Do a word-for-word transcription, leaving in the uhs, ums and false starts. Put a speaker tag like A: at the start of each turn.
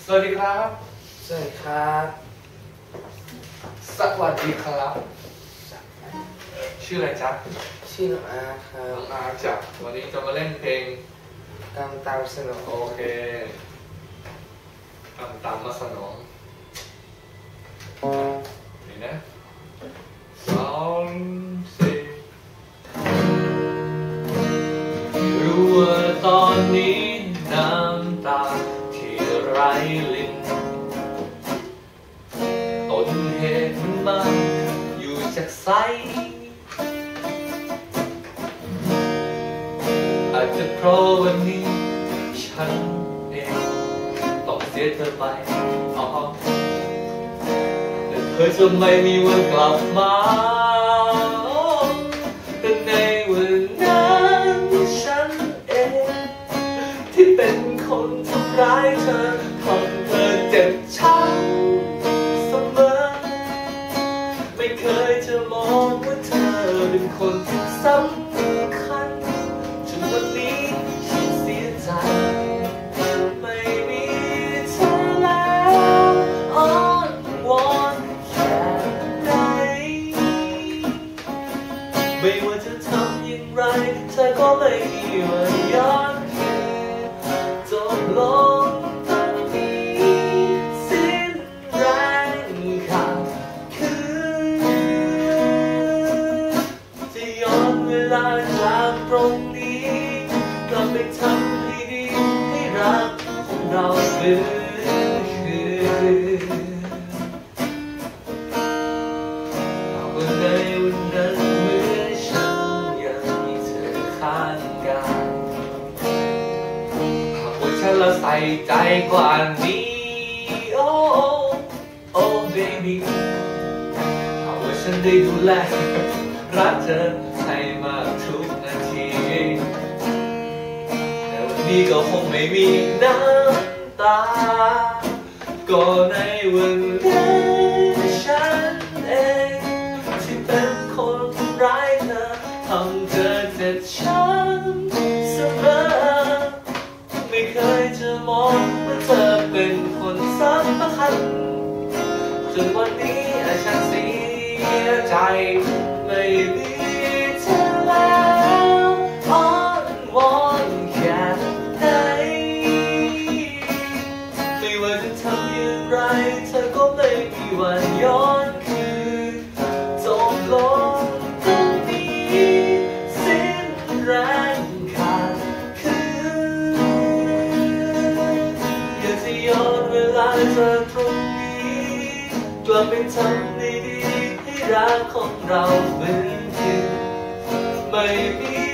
A: วัสดีครับ
B: สวัสดีครับ
A: สวัสดีครับชื่ออะไรจ๊ะ
B: ชื่อน้องอาร์ครั
A: น้
B: บ
A: องอาร์จ๊ะวันนี้จะมาเล่นเพลง
B: ตามตามสนอง
A: โอเคตามตามมาสนองนี่นะสองสี่รู้ว่าตอนนี้น้ำตาที่ไร้ลิ้นต้นเหตุมันมาอยู่จากไซอาจจะเพราะวันนี้ฉันเองต้องเสียเธอไปอ๋อแต่เธอจะไม่มีวันกลับมาแต่ในวันนั้นฉันเองที่เป็นคนทำร้ายเธอทำเธอเจ็บช้ำเสมอไม่เคยจะมองว่าเธอเป็นคนสำคัญจนวันนี้ฉันเสียใจไม่มีเธอแล้วอ้อนวอนแค่ไหนไม่ว่าจะทำอย่างไรเธอก็ไม่มีวันย้อนคืนจบลงตอนนี้สิ้นแรงขาดคืนจะย้อนเวลาจากตรงนี้กลับไปทำให้ดีให้รักของเราฟื้นคืนหากว่าในวันนั้นเมื่อฉันยังมีเธอข้างกายหากว่าฉันละใส่ใจกว่านี้โอ้โอ้เบบี้หากว่าฉันได้ดูแลรักเธอให้มากทุกนาทีแต่วันนี้ก็คงไม่มีน้ำตาก็ในวันนั้นฉันเองที่เป็นคนทำร้ายเธอทำเธอเจ็บช้ำเสมอไม่เคยจะมองว่าเธอเป็นคนสำคัญจนวันนี้ฉันเสียใจไม่มีเธอแล้วอ้อนวอนแค่ไหนไม่ว่าจะทำอย่างไรเธอก็ไม่มีวันย้อนคืนจบลงตรงนี้สิ้นแรงขาดคืนอยากจะย้อนเวลาเธอตรงนี้กลับไปทำในดีให้รักของเราเหมือนเดิมไม่มี